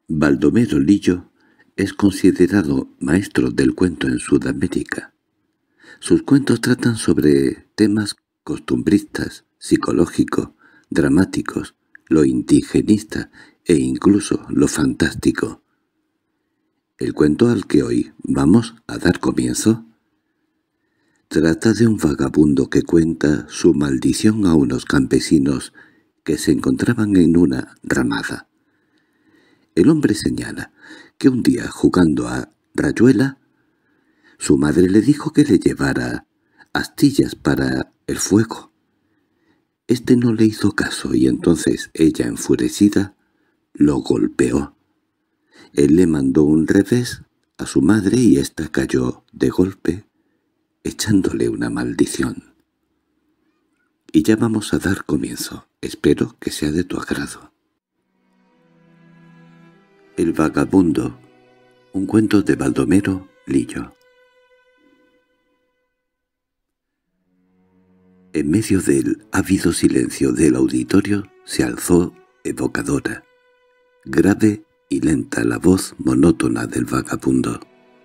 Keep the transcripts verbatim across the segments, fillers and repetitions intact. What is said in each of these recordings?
Baldomero Lillo es considerado maestro del cuento en Sudamérica. Sus cuentos tratan sobre temas costumbristas, psicológicos, dramáticos, lo indigenista e incluso lo fantástico. El cuento al que hoy vamos a dar comienzo trata de un vagabundo que cuenta su maldición a unos campesinos que se encontraban en una ramada. El hombre señala que un día, jugando a rayuela, su madre le dijo que le llevara astillas para el fuego. Este no le hizo caso y entonces ella, enfurecida, lo golpeó. Él le mandó un revés a su madre y ésta cayó de golpe, echándole una maldición. Y ya vamos a dar comienzo. Espero que sea de tu agrado. El vagabundo, un cuento de Baldomero Lillo. En medio del ávido silencio del auditorio se alzó evocadora, grave y lenta la voz monótona del vagabundo.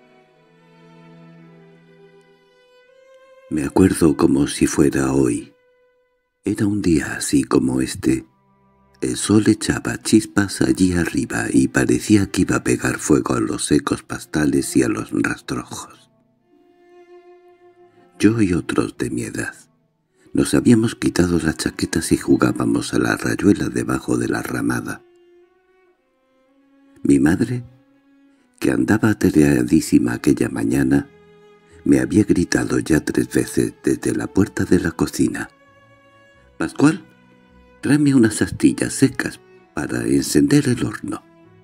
Me acuerdo como si fuera hoy. Era un día así como este. El sol echaba chispas allí arriba y parecía que iba a pegar fuego a los secos pastales y a los rastrojos. Yo y otros de mi edad nos habíamos quitado las chaquetas y jugábamos a la rayuela debajo de la ramada. Mi madre, que andaba atareadísima aquella mañana, me había gritado ya tres veces desde la puerta de la cocina: «Pascual, tráeme unas astillas secas para encender el horno».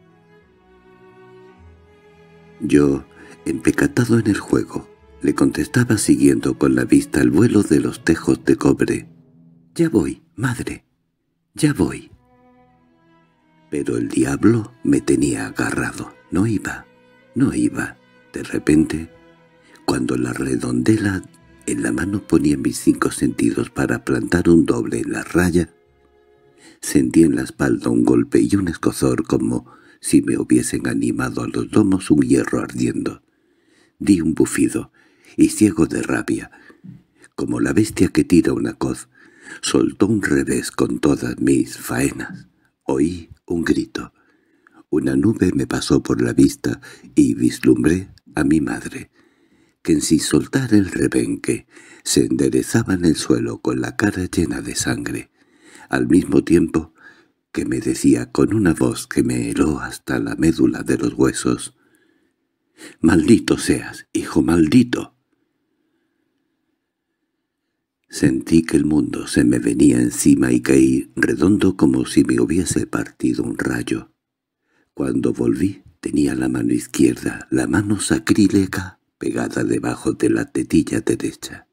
Yo, empecatado en el juego, le contestaba siguiendo con la vista el vuelo de los tejos de cobre: «Ya voy, madre, ya voy». Pero el diablo me tenía agarrado. No iba, no iba. De repente, cuando la redondela en la mano ponía mis cinco sentidos para plantar un doble en la raya, sentí en la espalda un golpe y un escozor como si me hubiesen animado a los lomos un hierro ardiendo. Di un bufido, y ciego de rabia, como la bestia que tira una coz, soltó un revés con todas mis faenas. Oí un grito. Una nube me pasó por la vista y vislumbré a mi madre, que sin soltar el rebenque se enderezaba en el suelo con la cara llena de sangre, al mismo tiempo que me decía con una voz que me heló hasta la médula de los huesos: «¡Maldito seas, hijo maldito!». Sentí que el mundo se me venía encima y caí redondo como si me hubiese partido un rayo. Cuando volví tenía la mano izquierda, la mano sacrílega, pegada debajo de la tetilla derecha.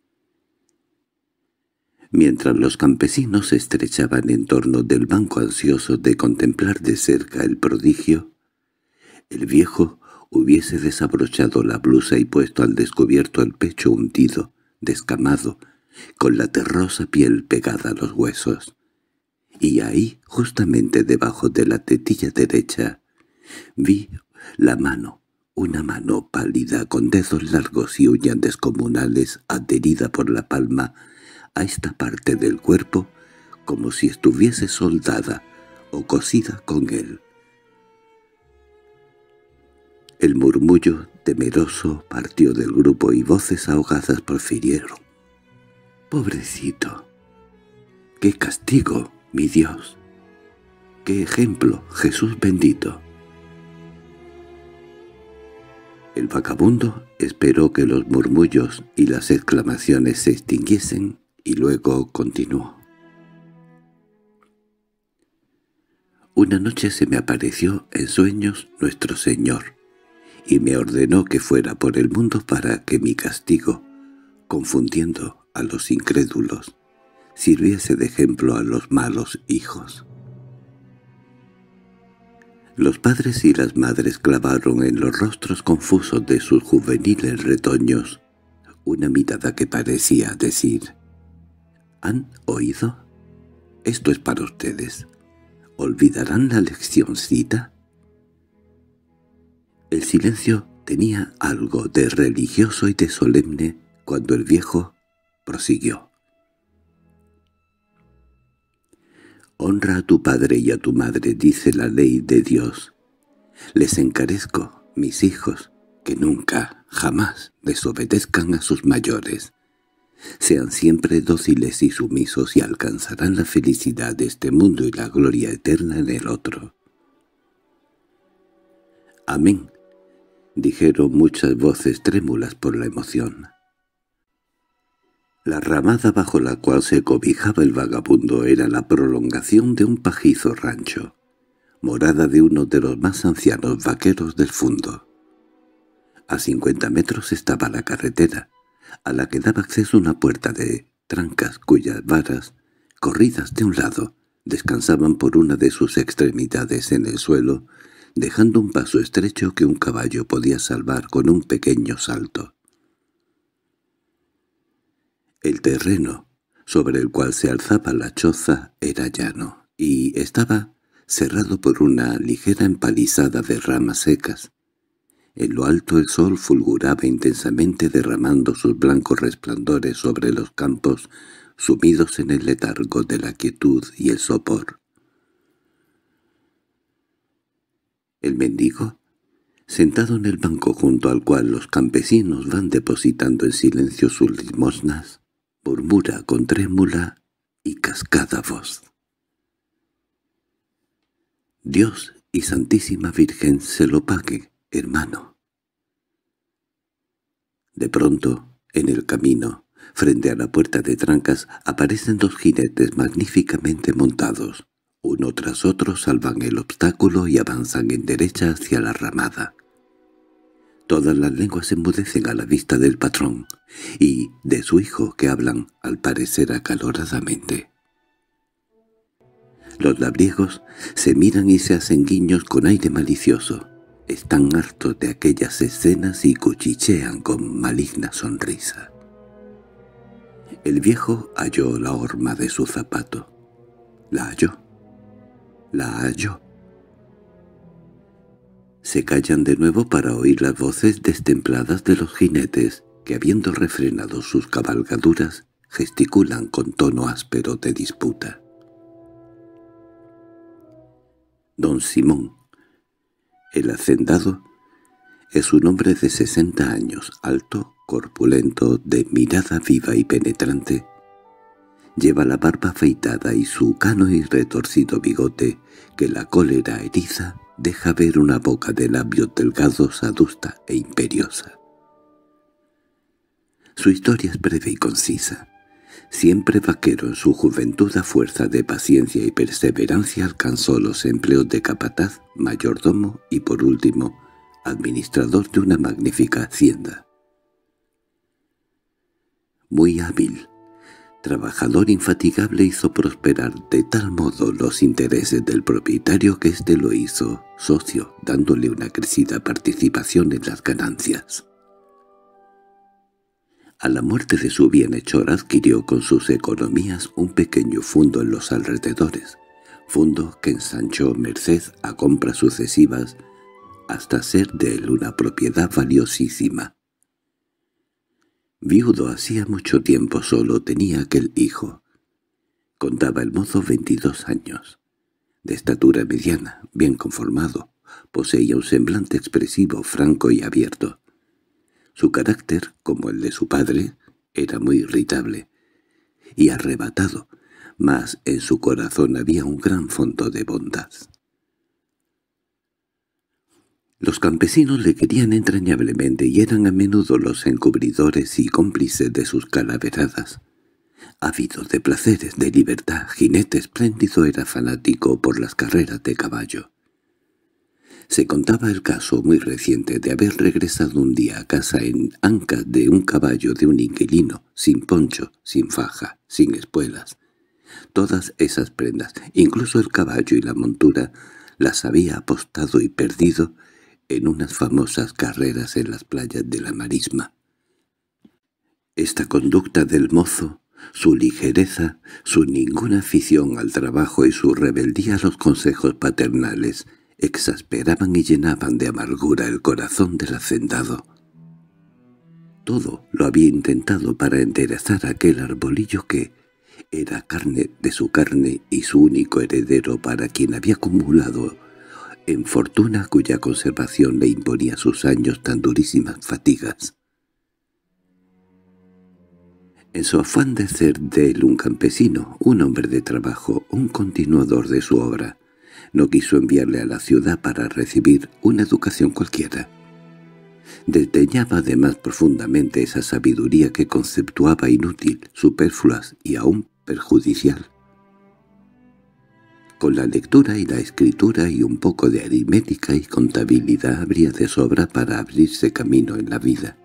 Mientras los campesinos se estrechaban en torno del banco ansiosos de contemplar de cerca el prodigio, el viejo hubiese desabrochado la blusa y puesto al descubierto el pecho hundido, descamado, con la terrosa piel pegada a los huesos. Y ahí, justamente debajo de la tetilla derecha, vi la mano, una mano pálida con dedos largos y uñas descomunales adherida por la palma a esta parte del cuerpo como si estuviese soldada o cosida con él. El murmullo temeroso partió del grupo y voces ahogadas profirieron: «¡Pobrecito! ¡Qué castigo, mi Dios! ¡Qué ejemplo, Jesús bendito!». El vagabundo esperó que los murmullos y las exclamaciones se extinguiesen y luego continuó: «Una noche se me apareció en sueños nuestro Señor, y me ordenó que fuera por el mundo para que mi castigo, confundiendo a los incrédulos, sirviese de ejemplo a los malos hijos». Los padres y las madres clavaron en los rostros confusos de sus juveniles retoños una mirada que parecía decir: «¿Han oído? Esto es para ustedes. ¿Olvidarán la leccioncita?». El silencio tenía algo de religioso y de solemne cuando el viejo prosiguió. «Honra a tu padre y a tu madre», dice la ley de Dios. «Les encarezco, mis hijos, que nunca, jamás desobedezcan a sus mayores. Sean siempre dóciles y sumisos y alcanzarán la felicidad de este mundo y la gloria eterna en el otro». «Amén», dijeron muchas voces trémulas por la emoción. La ramada bajo la cual se cobijaba el vagabundo era la prolongación de un pajizo rancho, morada de uno de los más ancianos vaqueros del fundo. A cincuenta metros estaba la carretera, a la que daba acceso una puerta de trancas cuyas varas, corridas de un lado, descansaban por una de sus extremidades en el suelo, dejando un paso estrecho que un caballo podía salvar con un pequeño salto. El terreno sobre el cual se alzaba la choza era llano, y estaba cerrado por una ligera empalizada de ramas secas. En lo alto el sol fulguraba intensamente derramando sus blancos resplandores sobre los campos sumidos en el letargo de la quietud y el sopor. El mendigo, sentado en el banco junto al cual los campesinos van depositando en silencio sus limosnas, murmura con trémula y cascada voz: «Dios y Santísima Virgen se lo pague, hermano». De pronto, en el camino, frente a la puerta de trancas, aparecen dos jinetes magníficamente montados. Uno tras otro salvan el obstáculo y avanzan en derecha hacia la ramada. Todas las lenguas se enmudecen a la vista del patrón y de su hijo, que hablan, al parecer acaloradamente. Los labriegos se miran y se hacen guiños con aire malicioso. Están hartos de aquellas escenas y cuchichean con maligna sonrisa. El viejo halló la horma de su zapato. La halló. La halló. Se callan de nuevo para oír las voces destempladas de los jinetes que, habiendo refrenado sus cabalgaduras, gesticulan con tono áspero de disputa. Don Simón, el hacendado, es un hombre de sesenta años, alto, corpulento, de mirada viva y penetrante. Lleva la barba afeitada y su cano y retorcido bigote, que la cólera eriza, deja ver una boca de labios delgados, adusta e imperiosa. Su historia es breve y concisa. Siempre vaquero en su juventud, a fuerza de paciencia y perseverancia alcanzó los empleos de capataz, mayordomo y, por último, administrador de una magnífica hacienda. Muy hábil, trabajador infatigable, hizo prosperar de tal modo los intereses del propietario que éste lo hizo socio, dándole una crecida participación en las ganancias. A la muerte de su bienhechor adquirió con sus economías un pequeño fundo en los alrededores, fundo que ensanchó merced a compras sucesivas hasta ser de él una propiedad valiosísima. Viudo hacía mucho tiempo, solo tenía aquel hijo. Contaba el mozo veintidós años. De estatura mediana, bien conformado, poseía un semblante expresivo, franco y abierto. Su carácter, como el de su padre, era muy irritable y arrebatado, mas en su corazón había un gran fondo de bondad. Los campesinos le querían entrañablemente y eran a menudo los encubridores y cómplices de sus calaveradas. Ávido de placeres, de libertad, jinete espléndido, era fanático por las carreras de caballo. Se contaba el caso muy reciente de haber regresado un día a casa en ancas de un caballo de un inquilino, sin poncho, sin faja, sin espuelas. Todas esas prendas, incluso el caballo y la montura, las había apostado y perdido en unas famosas carreras en las playas de la Marisma. Esta conducta del mozo, su ligereza, su ninguna afición al trabajo y su rebeldía a los consejos paternales, exasperaban y llenaban de amargura el corazón del hacendado. Todo lo había intentado para enderezar aquel arbolillo que era carne de su carne y su único heredero, para quien había acumulado en fortuna cuya conservación le imponía sus años tan durísimas fatigas. En su afán de ser de él un campesino, un hombre de trabajo, un continuador de su obra, no quiso enviarle a la ciudad para recibir una educación cualquiera. Desdeñaba además profundamente esa sabiduría que conceptuaba inútil, superflua y aún perjudicial. Con la lectura y la escritura y un poco de aritmética y contabilidad habría de sobra para abrirse camino en la vida.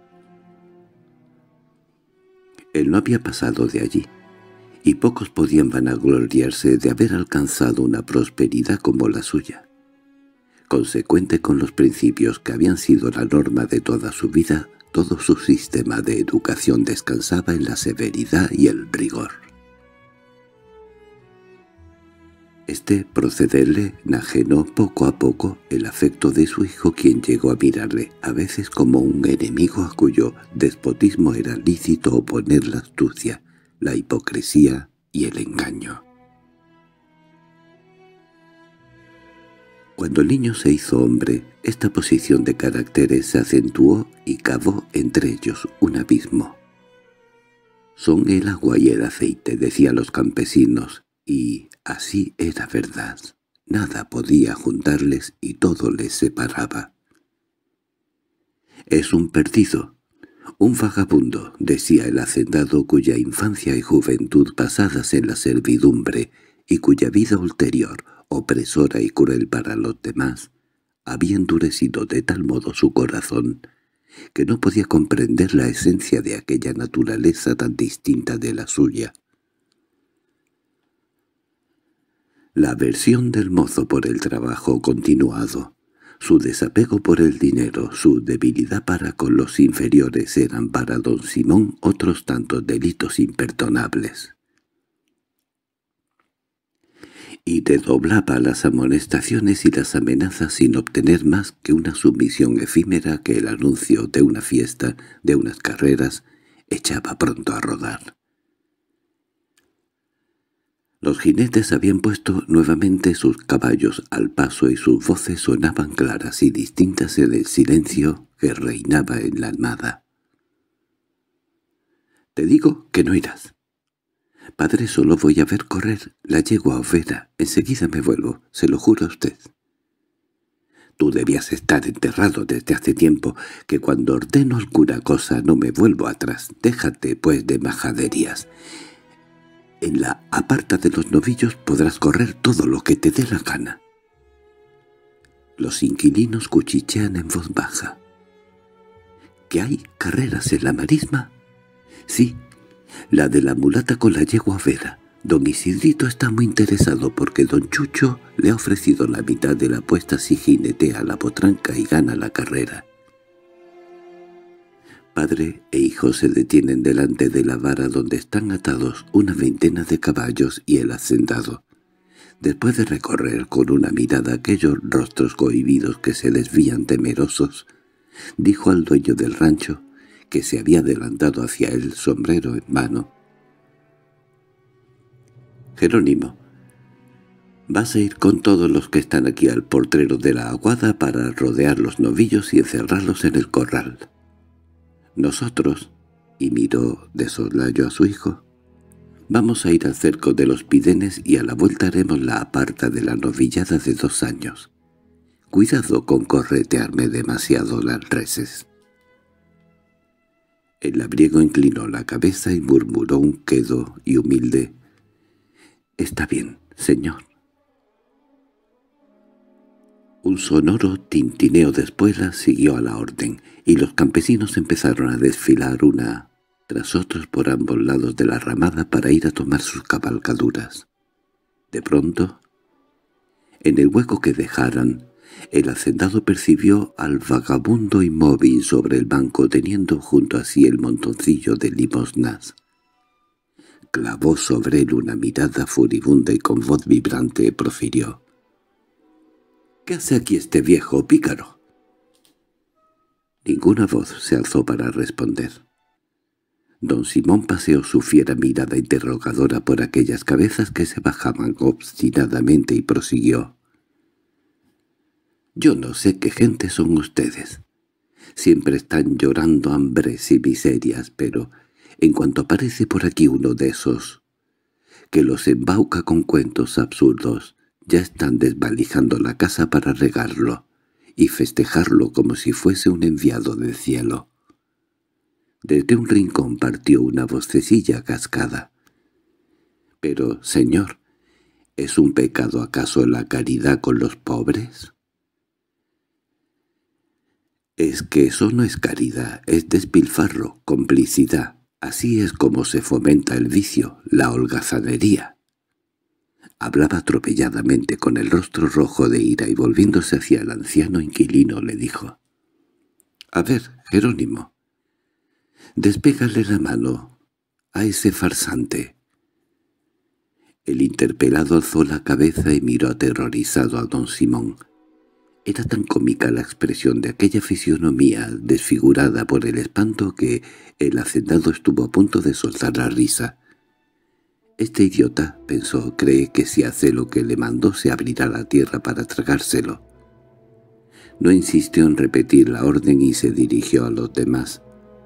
Él no había pasado de allí, y pocos podían vanagloriarse de haber alcanzado una prosperidad como la suya. Consecuente con los principios que habían sido la norma de toda su vida, todo su sistema de educación descansaba en la severidad y el rigor. Este proceder le enajenó poco a poco el afecto de su hijo, quien llegó a mirarle a veces como un enemigo a cuyo despotismo era lícito oponer la astucia, la hipocresía y el engaño. Cuando el niño se hizo hombre, esta posición de caracteres se acentuó y cavó entre ellos un abismo. «Son el agua y el aceite», decían los campesinos, y así era verdad. Nada podía juntarles y todo les separaba. «Es un perdido, un vagabundo», decía el hacendado, cuya infancia y juventud pasadas en la servidumbre y cuya vida ulterior, opresora y cruel para los demás, había endurecido de tal modo su corazón que no podía comprender la esencia de aquella naturaleza tan distinta de la suya. La aversión del mozo por el trabajo continuado, su desapego por el dinero, su debilidad para con los inferiores eran para don Simón otros tantos delitos imperdonables. Y redoblaba las amonestaciones y las amenazas sin obtener más que una sumisión efímera que el anuncio de una fiesta, de unas carreras, echaba pronto a rodar. Los jinetes habían puesto nuevamente sus caballos al paso y sus voces sonaban claras y distintas en el silencio que reinaba en la almada. «Te digo que no irás. Padre, solo voy a ver correr la yegua overa. Enseguida me vuelvo, se lo juro a usted». «Tú debías estar enterrado desde hace tiempo, que cuando ordeno alguna cosa no me vuelvo atrás. Déjate, pues, de majaderías. En la aparta de los novillos podrás correr todo lo que te dé la gana». Los inquilinos cuchichean en voz baja. «¿Que hay carreras en la marisma?» «Sí, la de la mulata con la yegua overa. Don Isidrito está muy interesado porque don Chucho le ha ofrecido la mitad de la apuesta si jinetea la potranca y gana la carrera». Padre e hijo se detienen delante de la vara donde están atados una veintena de caballos y el hacendado. Después de recorrer con una mirada aquellos rostros cohibidos que se desvían temerosos, dijo al dueño del rancho, que se había adelantado hacia él, sombrero en mano: «Jerónimo, vas a ir con todos los que están aquí al portrero de la aguada para rodear los novillos y encerrarlos en el corral. Nosotros», y miró de soslayo a su hijo, «vamos a ir al cerco de los Pidenes y a la vuelta haremos la aparta de la novillada de dos años. Cuidado con corretearme demasiado las reses». El labriego inclinó la cabeza y murmuró un quedo y humilde: «Está bien, señor». Un sonoro tintineo de espuelas siguió a la orden, y los campesinos empezaron a desfilar una tras otros por ambos lados de la ramada para ir a tomar sus cabalgaduras. De pronto, en el hueco que dejaran, el hacendado percibió al vagabundo inmóvil sobre el banco teniendo junto a sí el montoncillo de limosnas. Clavó sobre él una mirada furibunda y con voz vibrante profirió: ¿Qué hace aquí este viejo pícaro? Ninguna voz se alzó para responder. Don Simón paseó su fiera mirada interrogadora por aquellas cabezas que se bajaban obstinadamente y prosiguió. «Yo no sé qué gente son ustedes. Siempre están llorando hambres y miserias, pero en cuanto aparece por aquí uno de esos que los embauca con cuentos absurdos, ya están desvalijando la casa para regarlo y festejarlo como si fuese un enviado del cielo». Desde un rincón partió una vocecilla cascada. «Pero, señor, ¿es un pecado acaso la caridad con los pobres?» «Es que eso no es caridad, es despilfarro, complicidad. Así es como se fomenta el vicio, la holgazanería». Hablaba atropelladamente con el rostro rojo de ira y volviéndose hacia el anciano inquilino le dijo: «A ver, Jerónimo, despégale la mano a ese farsante». El interpelado alzó la cabeza y miró aterrorizado a don Simón. Era tan cómica la expresión de aquella fisionomía desfigurada por el espanto que el hacendado estuvo a punto de soltar la risa. «Este idiota», pensó, «cree que si hace lo que le mandó se abrirá la tierra para tragárselo». No insistió en repetir la orden y se dirigió a los demás.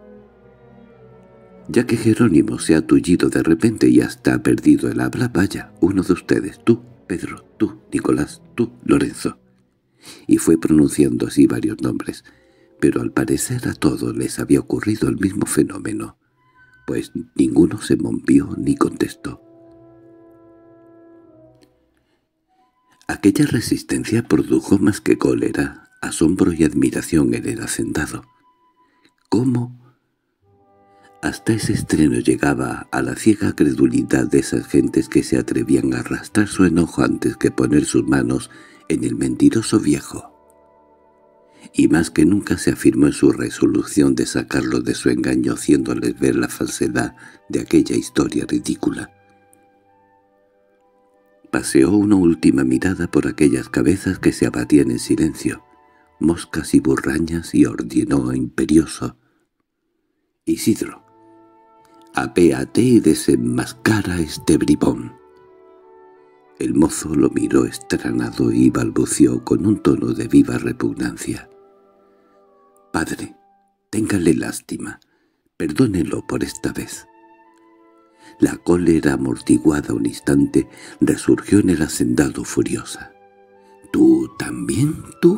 «Ya que Jerónimo se ha tullido de repente y hasta ha perdido el habla, vaya, uno de ustedes, tú, Pedro, tú, Nicolás, tú, Lorenzo». Y fue pronunciando así varios nombres, pero al parecer a todos les había ocurrido el mismo fenómeno, pues ninguno se movió ni contestó. Aquella resistencia produjo más que cólera, asombro y admiración en el hacendado. ¿Cómo? Hasta ese estreno llegaba a la ciega credulidad de esas gentes que se atrevían a arrastrar su enojo antes que poner sus manos en el mentiroso viejo. Y más que nunca se afirmó en su resolución de sacarlo de su engaño haciéndoles ver la falsedad de aquella historia ridícula. Paseó una última mirada por aquellas cabezas que se abatían en silencio, moscas y burrañas, y ordenó imperioso: «Isidro, apéate y desenmascara este bribón». El mozo lo miró extranado y balbuceó con un tono de viva repugnancia: «Padre, téngale lástima, perdónelo por esta vez». La cólera amortiguada un instante resurgió en el hacendado furiosa. «¿Tú también, tú?»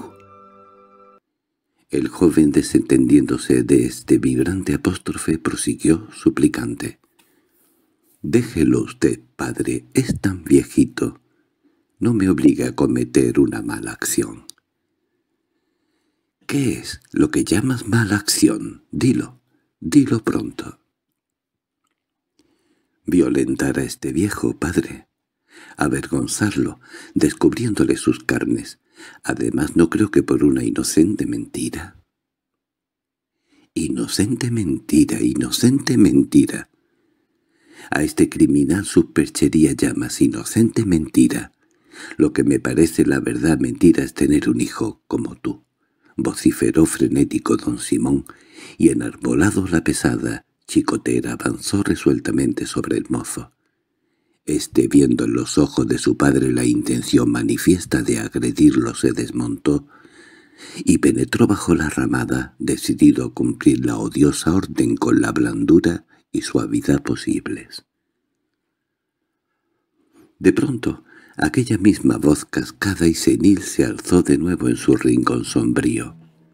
El joven, desentendiéndose de este vibrante apóstrofe, prosiguió suplicante: «Déjelo usted, padre, es tan viejito. No me obliga a cometer una mala acción». «¿Qué es lo que llamas mala acción? Dilo, dilo pronto». «Violentar a este viejo, padre. Avergonzarlo, descubriéndole sus carnes. Además, no creo que por una inocente mentira». «Inocente mentira, inocente mentira. A este criminal superchería llamas inocente mentira. Lo que me parece la verdad mentira es tener un hijo como tú», vociferó frenético don Simón, y enarbolado la pesada chicotera avanzó resueltamente sobre el mozo. Este, viendo en los ojos de su padre la intención manifiesta de agredirlo, se desmontó y penetró bajo la ramada, decidido a cumplir la odiosa orden con la blandura y suavidad posibles. De pronto, aquella misma voz cascada y senil se alzó de nuevo en su rincón sombrío: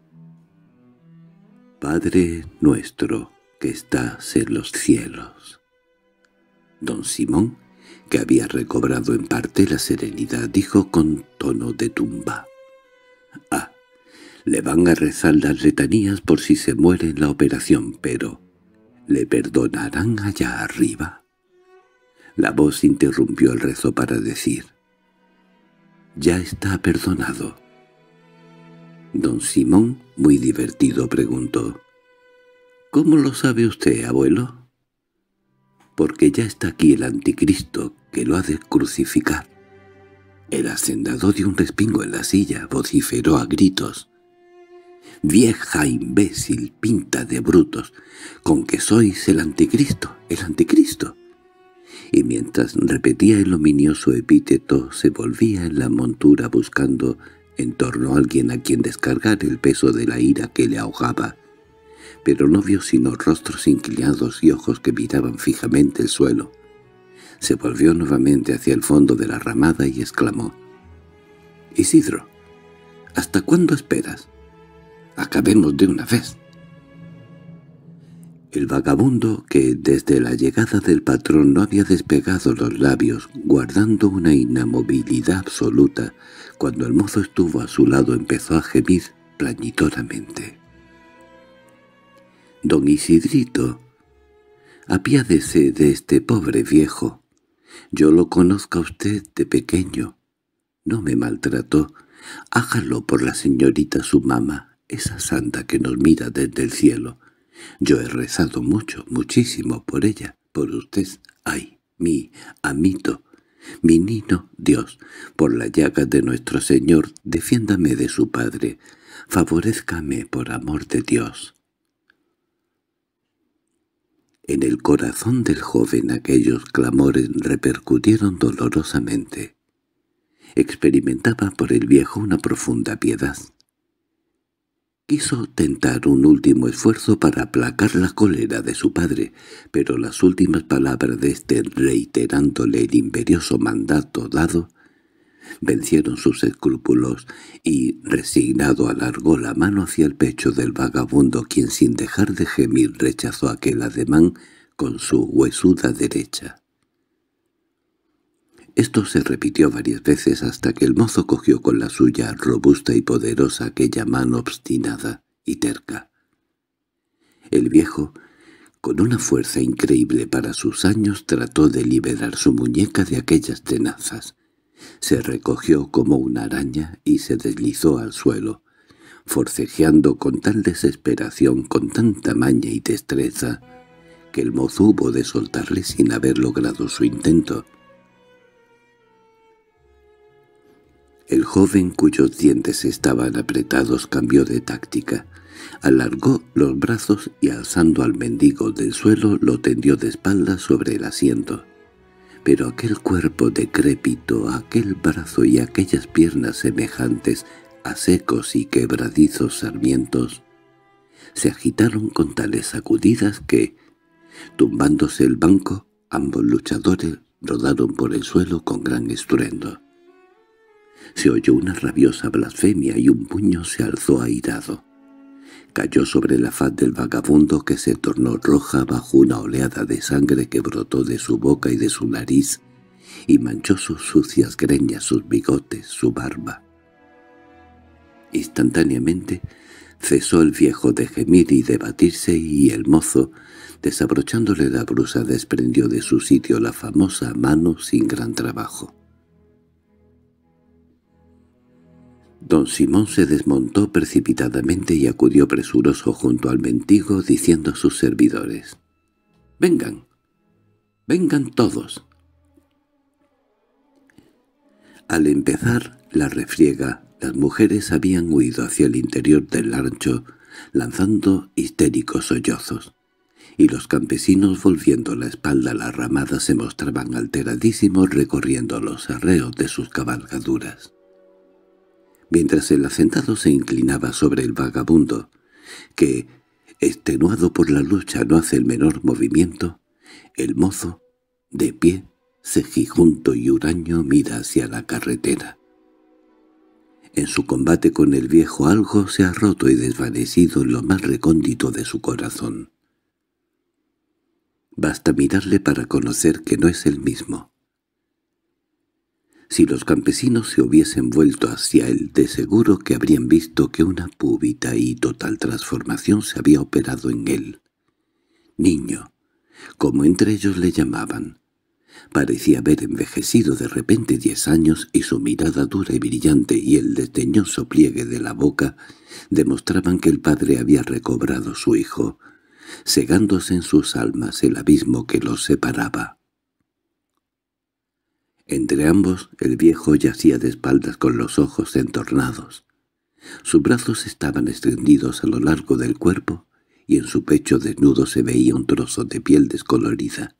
«Padre nuestro que estás en los cielos». Don Simón, que había recobrado en parte la serenidad, dijo con tono de tumba: «Ah, le van a rezar las letanías por si se muere en la operación, pero ¿le perdonarán allá arriba?». La voz interrumpió el rezo para decir: «Ya está perdonado». Don Simón, muy divertido, preguntó: «¿Cómo lo sabe usted, abuelo?». «Porque ya está aquí el anticristo que lo ha de crucificar». El hacendado dio un respingo en la silla, vociferó a gritos. «¡Vieja imbécil, pinta de brutos! ¡Con que sois el anticristo, el anticristo!» Y mientras repetía el ominioso epíteto, se volvía en la montura buscando en torno a alguien a quien descargar el peso de la ira que le ahogaba. Pero no vio sino rostros inclinados y ojos que miraban fijamente el suelo. Se volvió nuevamente hacia el fondo de la ramada y exclamó: «Isidro, ¿hasta cuándo esperas? Acabemos de una vez». El vagabundo, que desde la llegada del patrón no había despegado los labios, guardando una inamovilidad absoluta, cuando el mozo estuvo a su lado empezó a gemir plañidoramente. «Don Isidrito, apiádese de este pobre viejo. Yo lo conozco a usted de pequeño. No me maltrató. Hágalo por la señorita su mamá, esa santa que nos mira desde el cielo. Yo he rezado mucho, muchísimo por ella, por usted. Ay, mi amito, mi niño Dios, por la llaga de nuestro Señor, defiéndame de su padre. Favorézcame por amor de Dios». En el corazón del joven aquellos clamores repercutieron dolorosamente. Experimentaba por el viejo una profunda piedad. Quiso tentar un último esfuerzo para aplacar la cólera de su padre, pero las últimas palabras de éste, reiterándole el imperioso mandato dado, vencieron sus escrúpulos y, resignado, alargó la mano hacia el pecho del vagabundo, quien sin dejar de gemir rechazó aquel ademán con su huesuda derecha. Esto se repitió varias veces hasta que el mozo cogió con la suya robusta y poderosa aquella mano obstinada y terca. El viejo, con una fuerza increíble para sus años, trató de liberar su muñeca de aquellas tenazas. Se recogió como una araña y se deslizó al suelo, forcejeando con tal desesperación, con tanta maña y destreza, que el mozo hubo de soltarle sin haber logrado su intento. El joven, cuyos dientes estaban apretados, cambió de táctica. Alargó los brazos y, alzando al mendigo del suelo, lo tendió de espaldas sobre el asiento. Pero aquel cuerpo decrépito, aquel brazo y aquellas piernas semejantes a secos y quebradizos sarmientos, se agitaron con tales sacudidas que, tumbándose el banco, ambos luchadores rodaron por el suelo con gran estruendo. Se oyó una rabiosa blasfemia y un puño se alzó airado. Cayó sobre la faz del vagabundo, que se tornó roja bajo una oleada de sangre que brotó de su boca y de su nariz y manchó sus sucias greñas, sus bigotes, su barba. Instantáneamente cesó el viejo de gemir y de batirse, y el mozo, desabrochándole la blusa, desprendió de su sitio la famosa mano sin gran trabajo. Don Simón se desmontó precipitadamente y acudió presuroso junto al mendigo, diciendo a sus servidores: «Vengan, vengan todos». Al empezar la refriega, las mujeres habían huido hacia el interior del rancho, lanzando histéricos sollozos, y los campesinos, volviendo la espalda a la ramada, se mostraban alteradísimos recorriendo los arreos de sus cabalgaduras. Mientras el hacendado se inclinaba sobre el vagabundo, que, extenuado por la lucha, no hace el menor movimiento, el mozo, de pie, cejijunto y huraño, mira hacia la carretera. En su combate con el viejo algo se ha roto y desvanecido en lo más recóndito de su corazón. Basta mirarle para conocer que no es el mismo. Si los campesinos se hubiesen vuelto hacia él, de seguro que habrían visto que una súbita y total transformación se había operado en él. Niño, como entre ellos le llamaban, parecía haber envejecido de repente diez años, y su mirada dura y brillante y el desdeñoso pliegue de la boca demostraban que el padre había recobrado su hijo, cegándose en sus almas el abismo que los separaba. Entre ambos el viejo yacía de espaldas con los ojos entornados. Sus brazos estaban extendidos a lo largo del cuerpo y en su pecho desnudo se veía un trozo de piel descolorida.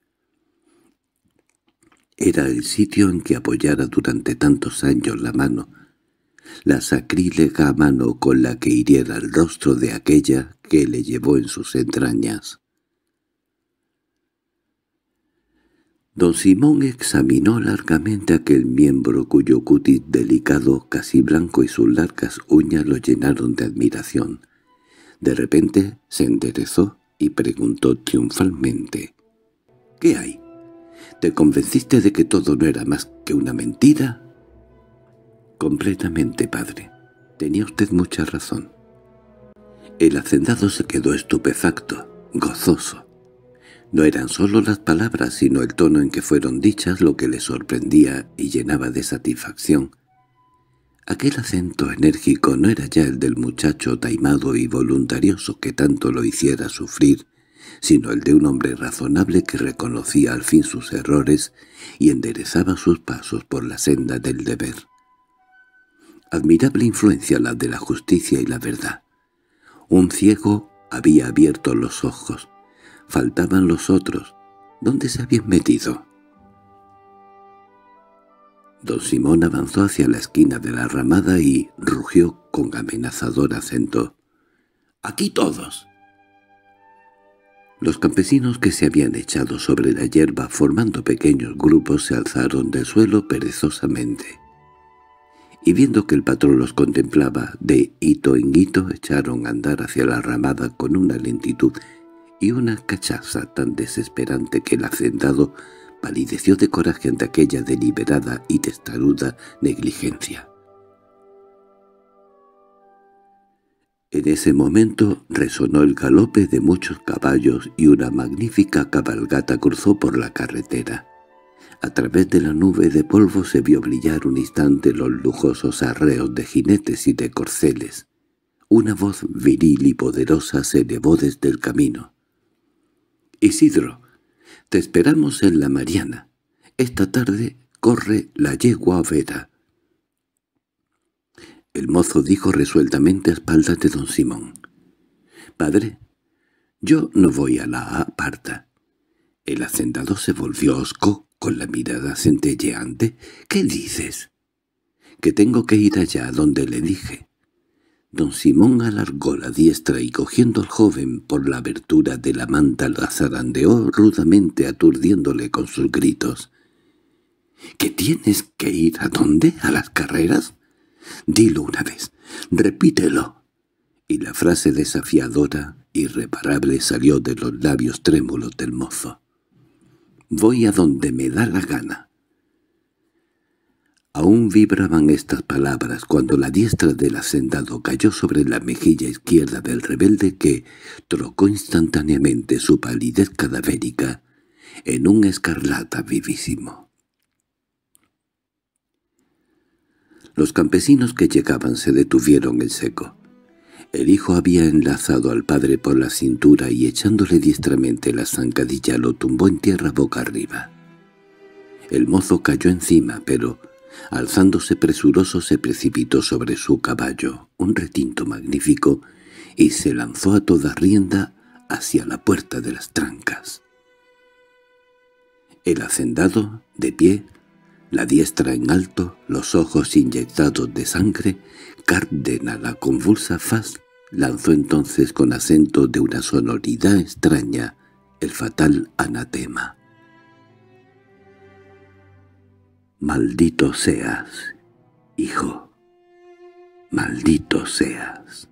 Era el sitio en que apoyara durante tantos años la mano, la sacrílega mano con la que hiriera el rostro de aquella que le llevó en sus entrañas. Don Simón examinó largamente aquel miembro cuyo cutis delicado, casi blanco, y sus largas uñas lo llenaron de admiración. De repente se enderezó y preguntó triunfalmente: —¿Qué hay? ¿Te convenciste de que todo no era más que una mentira? —Completamente, padre. Tenía usted mucha razón. El hacendado se quedó estupefacto, gozoso. No eran solo las palabras, sino el tono en que fueron dichas lo que le sorprendía y llenaba de satisfacción. Aquel acento enérgico no era ya el del muchacho taimado y voluntarioso que tanto lo hiciera sufrir, sino el de un hombre razonable que reconocía al fin sus errores y enderezaba sus pasos por la senda del deber. Admirable influencia la de la justicia y la verdad. Un ciego había abierto los ojos. Faltaban los otros. ¿Dónde se habían metido? Don Simón avanzó hacia la esquina de la ramada y rugió con amenazador acento: —¡Aquí todos! Los campesinos que se habían echado sobre la hierba formando pequeños grupos se alzaron del suelo perezosamente, y viendo que el patrón los contemplaba de hito en hito echaron a andar hacia la ramada con una lentitud y una cachaza tan desesperante que el hacendado palideció de coraje ante aquella deliberada y testaruda negligencia. En ese momento resonó el galope de muchos caballos y una magnífica cabalgata cruzó por la carretera. A través de la nube de polvo se vio brillar un instante los lujosos arreos de jinetes y de corceles. Una voz viril y poderosa se elevó desde el camino: —Isidro, te esperamos en la Mariana. Esta tarde corre la yegua Vera. El mozo dijo resueltamente a espaldas de don Simón: —Padre, yo no voy a la aparta. El hacendado se volvió hosco con la mirada centelleante. —¿Qué dices? —Que tengo que ir allá donde le dije. Don Simón alargó la diestra y cogiendo al joven por la abertura de la manta la zarandeó rudamente, aturdiéndole con sus gritos. —¿Que tienes que ir a dónde? ¿A las carreras? Dilo una vez, repítelo. Y la frase desafiadora, irreparable, salió de los labios trémulos del mozo. —Voy a donde me da la gana. Aún vibraban estas palabras cuando la diestra del hacendado cayó sobre la mejilla izquierda del rebelde que trocó instantáneamente su palidez cadavérica en un escarlata vivísimo. Los campesinos que llegaban se detuvieron en seco. El hijo había enlazado al padre por la cintura y echándole diestramente la zancadilla lo tumbó en tierra boca arriba. El mozo cayó encima, pero alzándose presuroso se precipitó sobre su caballo, un retinto magnífico, y se lanzó a toda rienda hacia la puerta de las Trancas. El hacendado, de pie, la diestra en alto, los ojos inyectados de sangre, cárdena la convulsa faz, lanzó entonces con acento de una sonoridad extraña el fatal anatema: «Maldito seas, hijo, maldito seas».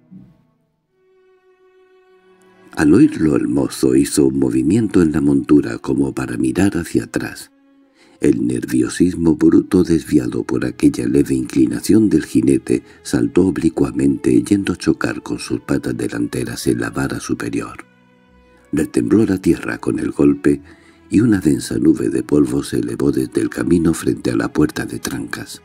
Al oírlo el mozo hizo un movimiento en la montura como para mirar hacia atrás. El nerviosismo bruto desviado por aquella leve inclinación del jinete saltó oblicuamente yendo a chocar con sus patas delanteras en la vara superior. Retembló la tierra con el golpe y una densa nube de polvo se elevó desde el camino frente a la puerta de Trancas.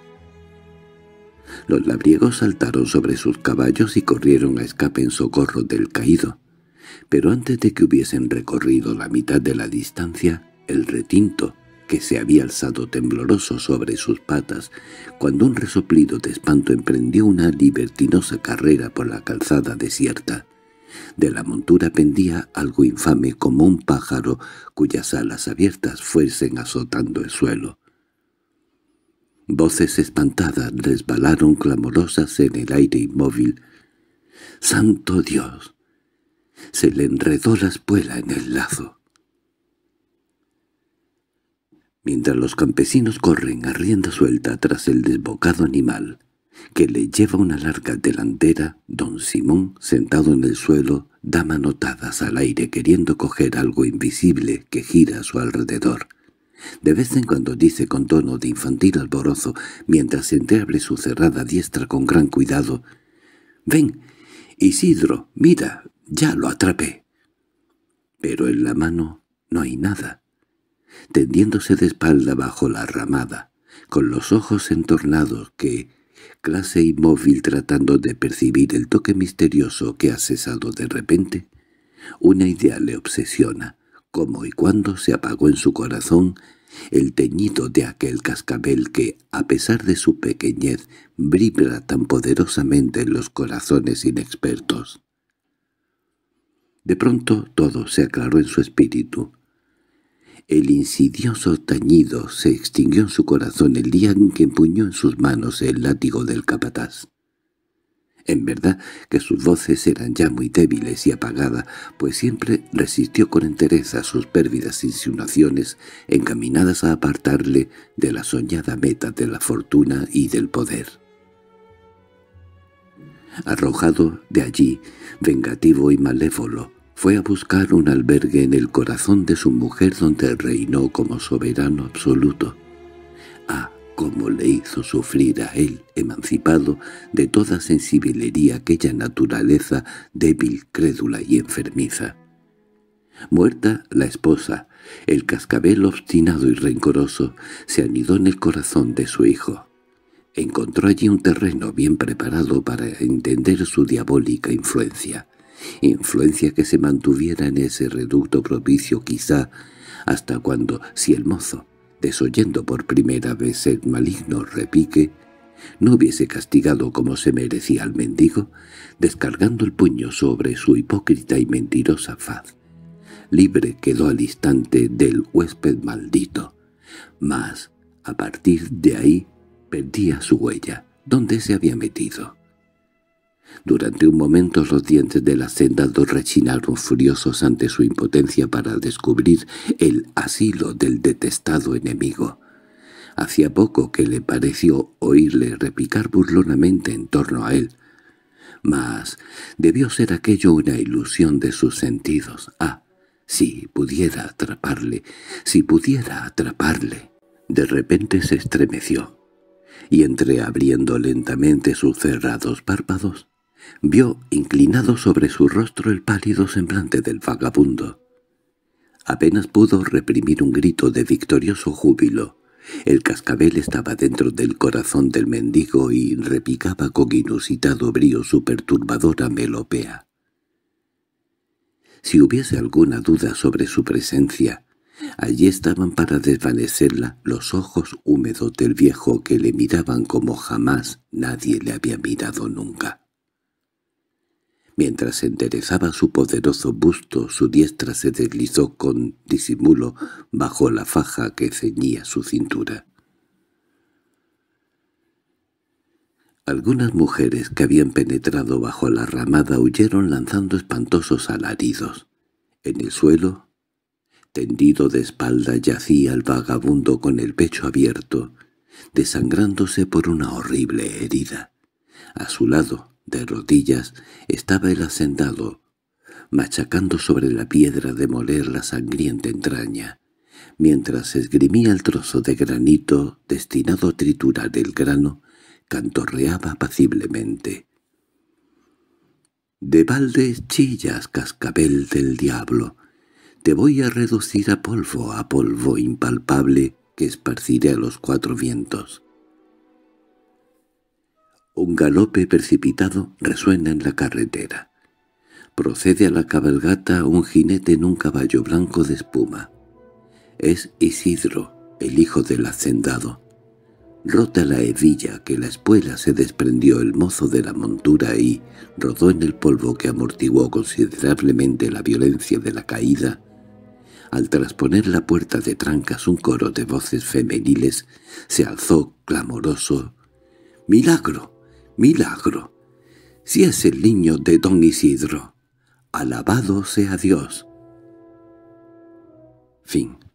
Los labriegos saltaron sobre sus caballos y corrieron a escape en socorro del caído, pero antes de que hubiesen recorrido la mitad de la distancia, el retinto, que se había alzado tembloroso sobre sus patas, cuando un resoplido de espanto emprendió una libertinosa carrera por la calzada desierta. De la montura pendía algo infame como un pájaro cuyas alas abiertas fuesen azotando el suelo. Voces espantadas resbalaron clamorosas en el aire inmóvil. ¡Santo Dios! Se le enredó la espuela en el lazo. Mientras los campesinos corren a rienda suelta tras el desbocado animal, que le lleva una larga delantera, don Simón, sentado en el suelo, da manotadas al aire queriendo coger algo invisible que gira a su alrededor. De vez en cuando dice con tono de infantil alborozo, mientras entreabre su cerrada diestra con gran cuidado: «¡Ven, Isidro, mira, ya lo atrapé!». Pero en la mano no hay nada. Tendiéndose de espalda bajo la ramada, con los ojos entornados que, clase inmóvil tratando de percibir el toque misterioso que ha cesado de repente, una idea le obsesiona, cómo y cuándo se apagó en su corazón el teñido de aquel cascabel que, a pesar de su pequeñez, vibra tan poderosamente en los corazones inexpertos. De pronto todo se aclaró en su espíritu. El insidioso tañido se extinguió en su corazón el día en que empuñó en sus manos el látigo del capataz. En verdad que sus voces eran ya muy débiles y apagadas, pues siempre resistió con entereza sus pérfidas insinuaciones encaminadas a apartarle de la soñada meta de la fortuna y del poder. Arrojado de allí, vengativo y malévolo, fue a buscar un albergue en el corazón de su mujer donde reinó como soberano absoluto. Ah, cómo le hizo sufrir a él, emancipado de toda sensiblería, aquella naturaleza débil, crédula y enfermiza. Muerta la esposa, el cascabel obstinado y rencoroso se anidó en el corazón de su hijo. Encontró allí un terreno bien preparado para entender su diabólica influencia. Influencia que se mantuviera en ese reducto propicio quizá hasta cuando, si el mozo, desoyendo por primera vez el maligno repique, no hubiese castigado como se merecía al mendigo, descargando el puño sobre su hipócrita y mentirosa faz. Libre quedó al instante del huésped maldito, mas a partir de ahí perdía su huella, donde se había metido. Durante un momento los dientes del hacendado rechinaron furiosos ante su impotencia para descubrir el asilo del detestado enemigo. Hacía poco que le pareció oírle repicar burlonamente en torno a él. Mas debió ser aquello una ilusión de sus sentidos. Ah, si pudiera atraparle, si pudiera atraparle. De repente se estremeció, y entreabriendo lentamente sus cerrados párpados, vio inclinado sobre su rostro el pálido semblante del vagabundo. Apenas pudo reprimir un grito de victorioso júbilo. El cascabel estaba dentro del corazón del mendigo y repicaba con inusitado brío su perturbadora melopea. Si hubiese alguna duda sobre su presencia, allí estaban para desvanecerla los ojos húmedos del viejo que le miraban como jamás nadie le había mirado nunca. Mientras enderezaba su poderoso busto, su diestra se deslizó con disimulo bajo la faja que ceñía su cintura. Algunas mujeres que habían penetrado bajo la ramada huyeron lanzando espantosos alaridos. En el suelo, tendido de espalda, yacía el vagabundo con el pecho abierto, desangrándose por una horrible herida. A su lado, de rodillas, estaba el hacendado, machacando sobre la piedra de moler la sangrienta entraña, mientras esgrimía el trozo de granito destinado a triturar el grano, cantorreaba apaciblemente. «De balde chillas, cascabel del diablo, te voy a reducir a polvo, a polvo impalpable que esparciré a los cuatro vientos». Un galope precipitado resuena en la carretera. Procede a la cabalgata un jinete en un caballo blanco de espuma. Es Isidro, el hijo del hacendado. Rota la hebilla que la espuela se desprendió el mozo de la montura y rodó en el polvo que amortiguó considerablemente la violencia de la caída. Al trasponer la puerta de trancas un coro de voces femeniles se alzó clamoroso: «¡Milagro! ¡Milagro! ¡Si es el niño de don Isidro! ¡Alabado sea Dios!». Fin.